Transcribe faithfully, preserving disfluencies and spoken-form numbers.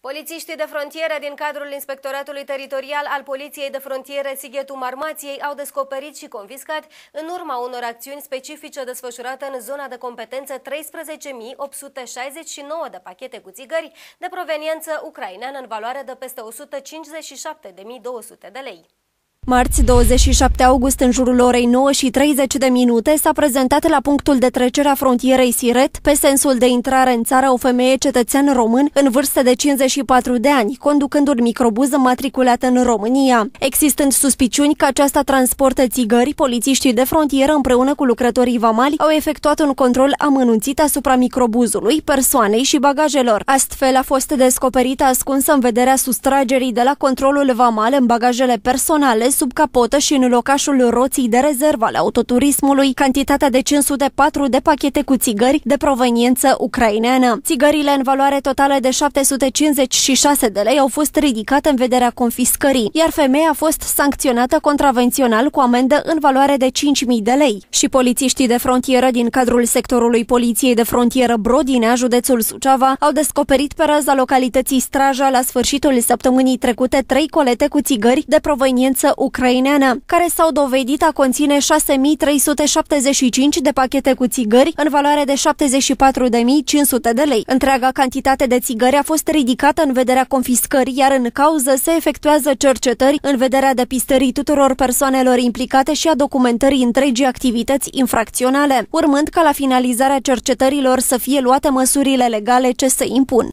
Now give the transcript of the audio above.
Polițiștii de frontieră din cadrul Inspectoratului Teritorial al Poliției de Frontieră Sighetul Marmației au descoperit și confiscat, în urma unor acțiuni specifice desfășurate în zona de competență, treisprezece mii opt sute șaizeci și nouă de pachete cu țigări de proveniență ucraineană în valoare de peste o sută cincizeci și șapte de mii două sute de lei. Marți, douăzeci și șapte august, în jurul orei nouă și treizeci de minute, s-a prezentat la punctul de trecere a frontierei Siret, pe sensul de intrare în țară, o femeie cetățean român în vârstă de cincizeci și patru de ani, conducând un microbuz matriculat în România. Existând suspiciuni că aceasta transportă țigări, polițiștii de frontieră împreună cu lucrătorii vamali au efectuat un control amănunțit asupra microbuzului, persoanei și bagajelor. Astfel a fost descoperită ascunsă în vederea sustragerii de la controlul vamal în bagajele personale, sub capotă și în locașul roții de rezervă ale autoturismului, cantitatea de cinci sute patru de pachete cu țigări de proveniență ucraineană. Țigările în valoare totală de șapte sute cincizeci și șase de lei au fost ridicate în vederea confiscării, iar femeia a fost sancționată contravențional cu amendă în valoare de cinci mii de lei. Și polițiștii de frontieră din cadrul sectorului Poliției de Frontieră Brodinea, județul Suceava, au descoperit pe raza localității Straja la sfârșitul săptămânii trecute trei colete cu țigări de proveniență ucraineană, care s-au dovedit a conține șase mii trei sute șaptezeci și cinci de pachete cu țigări în valoare de șaptezeci și patru de mii cinci sute de lei. Întreaga cantitate de țigări a fost ridicată în vederea confiscării, iar în cauză se efectuează cercetări în vederea depistării tuturor persoanelor implicate și a documentării întregii activități infracționale, urmând ca la finalizarea cercetărilor să fie luate măsurile legale ce se impun.